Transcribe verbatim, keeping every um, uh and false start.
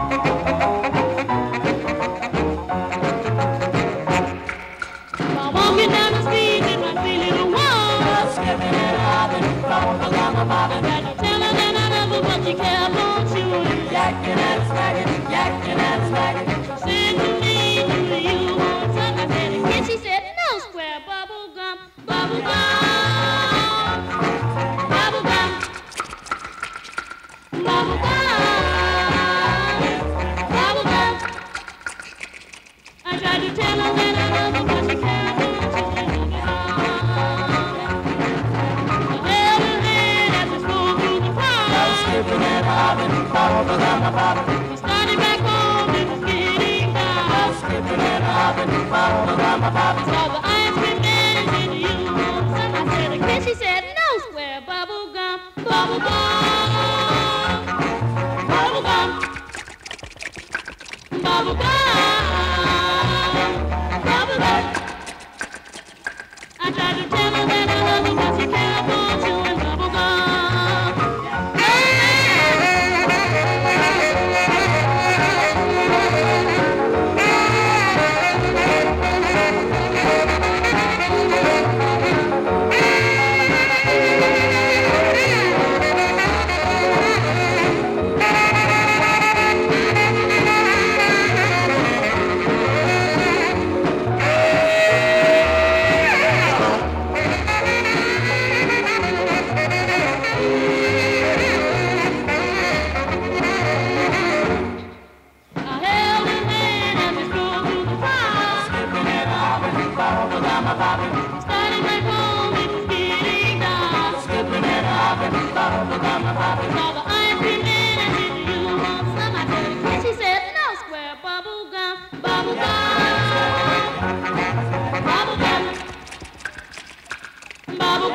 While walking down the street in my three little ones, skipping and hopping, bubble gum, bobbing. Got to tell her that I love her, but she kept on shooting, yakking and smacking, yakking and smacking. She said to me, "Do you want some?" I said, "Yes." She said, "No, square bubble gum, bubble gum, bubble gum, bubble gum, bubble gum." I tried to tell her that I love her, but she kept on shooting. I held her hand as we strolled through the park, skipping and hopping, bubble gum, bubble. We started back home, it was getting dark, skipping and hopping, bubble gum, bubble. Saw the ice cream man and said, "Do you want some?" I said, "Again." She said, "No, square bubble gum, bubble gum, bubble gum, bubble gum, bubble gum." I tried to tell her that I love her, but she kept on chewing bubble gum. I held her hand as we strolled through the park, skipping and hopping, bubble gum, bobbing. Starting back home, it was getting dark, skipping and hopping, bubble gum, bobbing. Saw the ice cream man and said, "Do you want some?" I said, "Yes." She said, "No, square bubble gum, bubble gum, bubble gum, bubble